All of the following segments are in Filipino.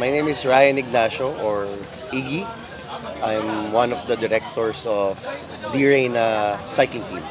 My name is Ryan Ignacio or Iggy. I'm one of the directors of D-Reyna cycling team.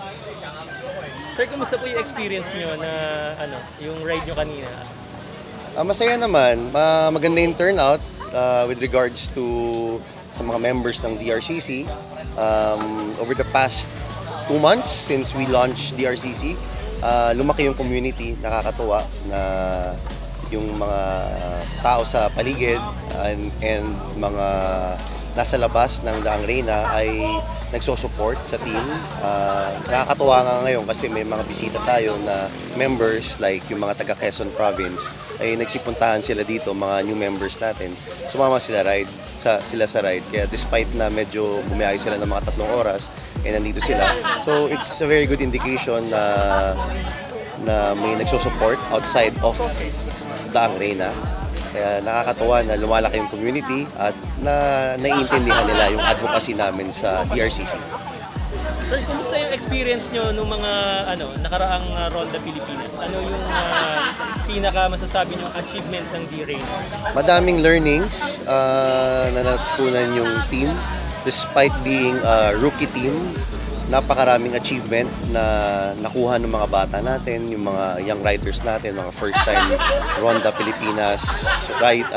Sir, kumusta po yung experience nyo na yung ride nyo kanina? Masaya naman. Maganda yung turnout with regards to sa mga members ng DRCC. Over the past 2 months since we launched DRCC, lumaki yung community, nakakatuwa na yung mga tao sa paligid and mga nasa labas ng Daang Reyna ay nagsosupport sa team. Nakakatuwa nga ngayon kasi may mga bisita tayo na members like yung mga taga Quezon Province ay nagsipuntahan sila dito, mga new members natin. Sumama sila sa ride. Kaya despite na medyo bumiyahe sila ng mga 3 oras, nandito sila. So it's a very good indication na may nagsosupport outside of Daang Reyna. Kaya nakakatuwa na lumalaki yung community at naiintindihan nila yung advocacy namin sa DRCC. Sir, kumusta yung experience nyo nung mga nakaraang Ronda Pilipinas? Ano yung pinaka masasabi nyo achievement ng D-Reyna? Madaming learnings na natutunan yung team. Despite being a rookie team, napakaraming achievement na nakuha ng mga bata natin, yung mga young riders natin, mga first time Ronda Pilipinas ride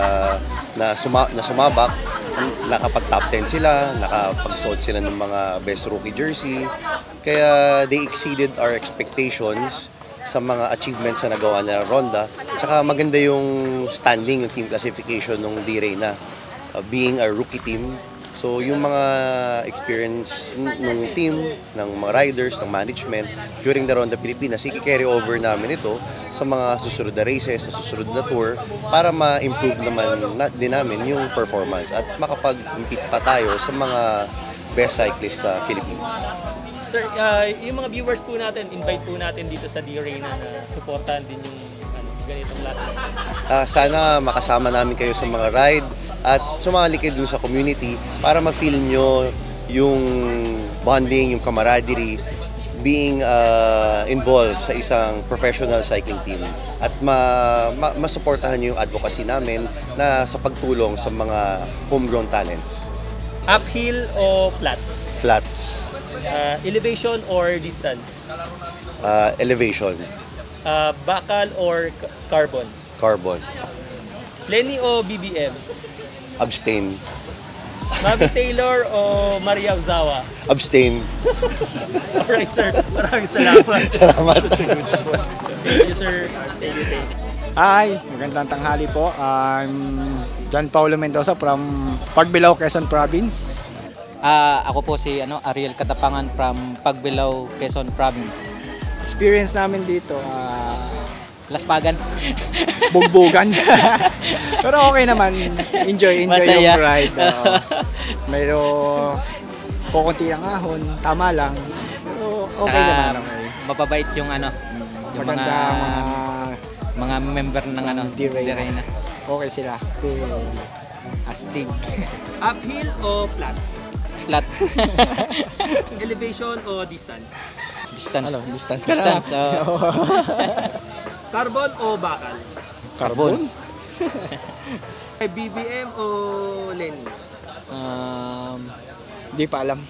na sumabak, nakapag top 10 sila, nakapagsuot sila ng mga best rookie jersey. Kaya they exceeded our expectations sa mga achievements na nagawa nila Ronda. Tsaka maganda yung standing, yung team classification ng D-Reyna, being a rookie team. So yung mga experience ng team, ng mga riders, ng management during the Ronda Pilipinas, i-carry over namin ito sa mga susunod na races, sa susunod na tour para ma-improve naman din namin yung performance at makapag-compete pa tayo sa mga best cyclists sa Philippines. Sir, yung mga viewers po natin, invite po natin dito sa D-Reyna na supportan din yung ganitong klase. Sana makasama namin kayo sa mga ride at sumali kayo dun sa community para ma-feel nyo yung bonding, yung camaraderie, being involved sa isang professional cycling team at masuportahan nyo yung advocacy namin na sa pagtulong sa mga homegrown talents. Uphill o flats? Flats. Elevation or distance? Elevation. Bakal or carbon? Carbon. Lenny o BBM? Abstain. Mavi Taylor o Maria Ozawa? Abstain. Alright sir, maraming salamat. Salamat. Thank you sir. Thank you. Hi, magandang tanghali po. I'm John Paulo Mendoza from Pagbilao, Quezon Province. Ako po si Ariel Katapangan from Pagbilao, Quezon Province. Experience namin dito, Laspagan. bugbugan. Pero okay naman, enjoy Masaya. yung ride. Mayroon kukunti ng ahon, tama lang. Pero okay naman. Okay. Mababait yung yung mga member ng D-Reyna. Okay sila. Cool. Astig. Uphill o flats? Flat. Elevation o distance? Distance. Distance. Carbon o bakal? Carbon? BBM o Lenny? Di pa alam.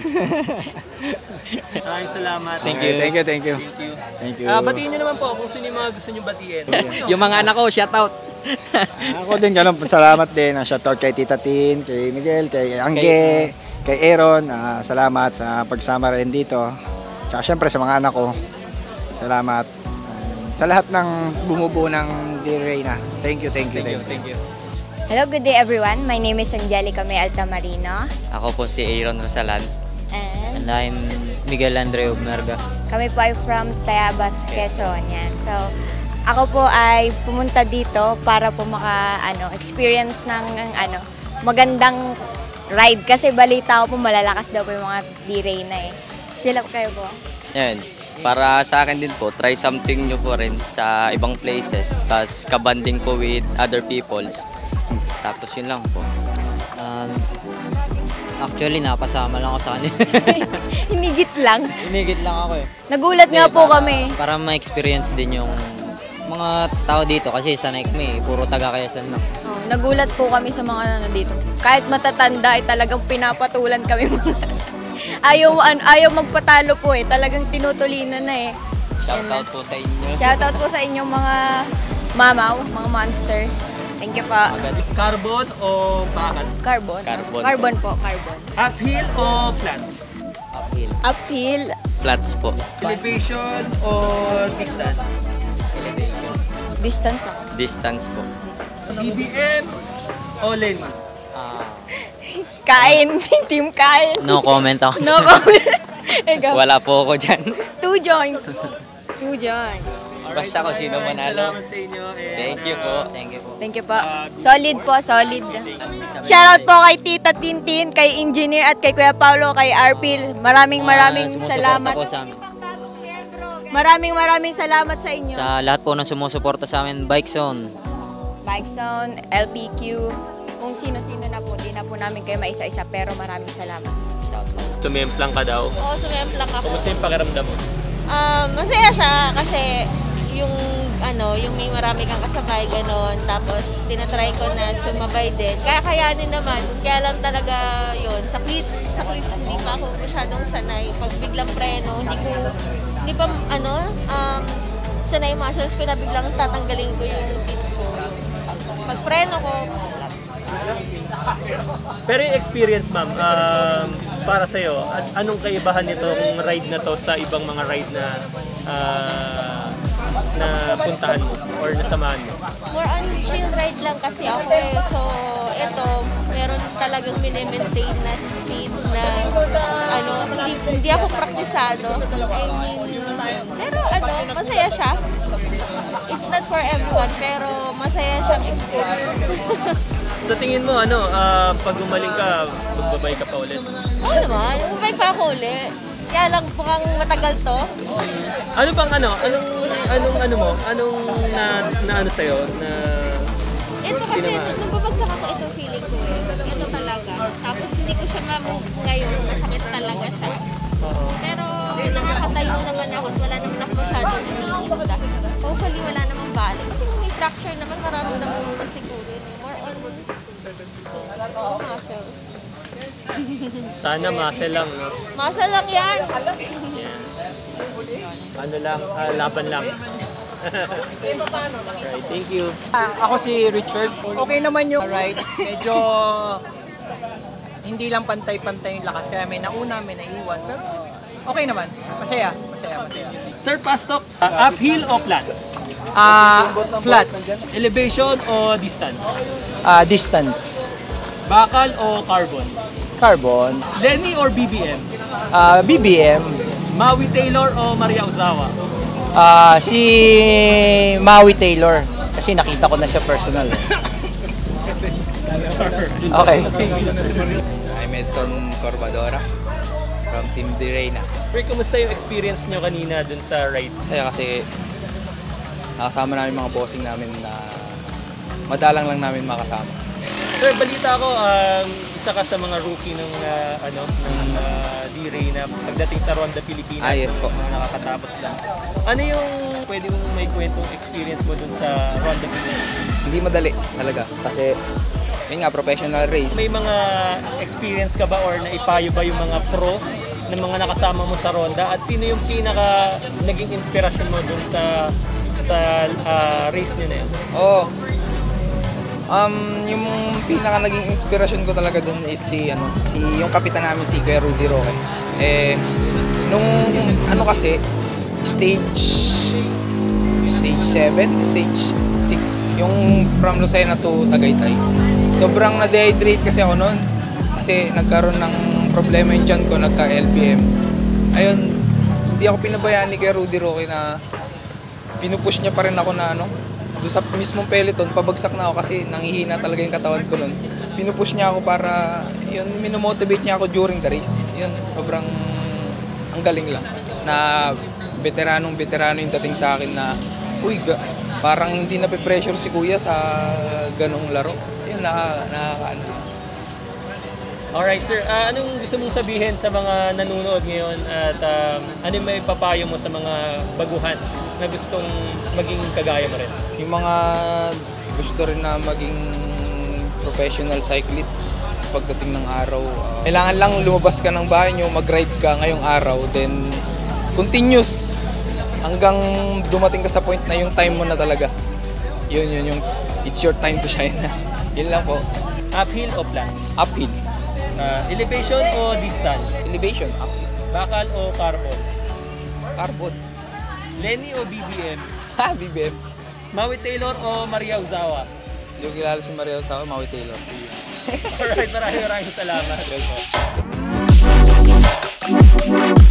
Maraming salamat. Thank you. Thank you. Thank you. Batiin nyo naman po kung sino yung mga gusto nyo batiin. Yung mga anak ko, shout out. Ako din ganun, salamat din. Shoutout kay Tita Tin, kay Miguel, kay Angge, kay Aaron. Salamat sa pagsama rin dito. Tsaka syempre sa mga anak ko, salamat. Sa lahat ng bumubuo ng D-Reyna. Thank you. Hello, good day everyone. My name is Angelica May Altamarino. Ako po si Aaron Rosalan. And And I'm Miguel Andreo Merga. kami po ay from Tayabas, Quezon. Yan. So, ako po ay pumunta dito para po experience ng magandang ride. Kasi balita ko po malalakas daw po yung mga D-Reyna eh. Sila po kayo po? Yan. Para sa akin din po, try something new po rin sa ibang places. Tapos kabanding po with other peoples. Tapos yun lang po. Actually, napasama lang ako sa kanila. Hinigit lang. Inigit lang ako eh. Nagulat nga po kami. Para ma-experience din yung mga tao dito kasi sanay kami, puro taga Quezon lang. Oh, nagulat po kami sa mga dito. Kahit matatanda ay talagang pinapatulan kami mga ayaw magpatalo po eh. Talagang tinutulinan na eh. Shoutout po sa inyo. Shoutout po sa inyong mga mamaw, mga monster. Thank you po. Carbon o bakal? Carbon. Carbon. Carbon po, carbon. Uphill o flats? Uphill. Uphill. Flats po. Elevation o distance? Elevation. Distance ako. Distance po. BBM o lane? Kain. Team kain. No comment ako. No comment. Ikaw. Wala po ako dyan. 2 joints. 2 joints. Basta kung sino manalo. Salamat sa inyo. Thank you po. Thank you po. Thank you po. Solid po, solid. Shoutout po kay Tita Tintin, kay Engineer at kay Kuya Paulo, kay Arpil. Maraming Sumusuporta salamat. po sa amin. Maraming salamat sa inyo. Sa lahat po ng sumusuporta sa amin, Bike Zone. Bike Zone, LPQ, kung sino-sino na po, di na po namin kayo maisa-isa, pero maraming salamat. Sumemplang ka daw. Oo, sumemplang ako. Kumusta yung pakiramdam mo? Masaya siya kasi yung may marami kang kasabay, ganon. Tapos, tinatry ko na sumabay din. Kaya kayanin naman. Kaya lang talaga yun. Sa cleats hindi pa ako masyadong sanay. Pag biglang preno, hindi pa, sanay muscles ko na biglang tatanggalin ko yung cleats ko. Pag preno ko, Pero yung experience, ma'am, para sa'yo, anong kaibahan nitong ride na to sa ibang mga ride na puntahan mo or nasamahan mo? more on chill ride lang kasi ako eh. So, ito, meron talagang mini-maintain na speed na, hindi ako praktisado. I mean, pero masaya siya. It's not for everyone, pero masaya siyang experience. Sa tingin mo, pag gumaling ka, magbabay ka pa ulit? Oo naman, umabay pa ako uli. Kaya lang mukhang matagal to. Ano bang anong sa'yo na Ito kasi, nung babagsak ako, ito feeling ko eh. Ito talaga. Tapos hindi ko siya ngayon, masakit talaga siya. Pero nakakatayo naman ako at wala naman ako masyadong iniinda. Hopefully wala namang bali. Kasi kung may fracture naman, mararamdaman mo na siguro yun eh. More on muscle. sana muscle lang, no? Muscle lang yan! Yan. Laban lang. Right, thank you. Ako si Richard. Okay naman yung ride. Medyo hindi lang pantay-pantay yung lakas. Kaya may nauna, may naiwan. Pero okay naman. Masaya. Sir Pastok, uphill o flats? Flats. Elevation o distance? Distance. Bakal o carbon? Carbon. Lenny or BBM? BBM. Maui Taylor o Maria Ozawa? Si Maui Taylor. Kasi nakita ko na siya personal. Okay. I'm Edson Corbadora from Team Di Reyna. Sir, kumusta yung experience nyo kanina dun sa ride? Masaya kasi nakasama namin mga bossing namin na madalang lang namin makasama. Sir, balita ko, isa ka sa mga rookie ng D-Ray na pagdating sa Ronda Pilipinas. Yes po. Mga nakakatapos lang. Ano yung pwede mong may kwentong experience mo dun sa Ronda Pilipinas? Hindi madali talaga kasi yun nga, professional race. May mga experience ka ba or naipayo ba yung mga pro ng mga nakasama mo sa Ronda? At sino yung pinaka naging inspirasyon mo dun sa race niyo na yun? Yung pinaka naging inspirasyon ko talaga dun is yung kapitan namin si Kuya Rudy Roque. Nung kasi stage 7, stage 6, yung from Lucena to Tagaytay. Sobrang na-dehydrate kasi ako noon kasi nagkaroon ng problema yung tiyan ko, nagka-LPM. Ayun, hindi ako pinabayaan ni Kuya Rudy Roque na pinupush niya pa rin ako na doon sa mismong peloton, pabagsak na ako kasi nanghihina talaga yung katawan ko noon. Pinupush niya ako para, yun, minomotivate niya ako during the race. Yun, sobrang ang galing lang. Na veteranong yung dating sa akin na, parang hindi nape-pressure si Kuya sa ganong laro. Yun, nakakaano. Alright sir, anong gusto mong sabihin sa mga nanonood ngayon at ano yung may papayo mo sa mga baguhan na gustong maging kagaya mo rin? Yung mga gusto rin na maging professional cyclist pagdating ng araw, kailangan lang lumabas ka ng bahay nyo, mag-ride ka ngayong araw, then continuous hanggang dumating ka sa point na yung time mo na talaga. Yun yung it's your time to shine. Yun lang po. Uphill o flats? Uphill. Elevation o distance? Elevation, uphill. Bakal o carbon? Carbon. Lenny o BBM? Ha, BBM. Maui Taylor o Maria Ozawa? Yung kilala si Maria Ozawa, Maui Taylor. Alright, maraming salamat.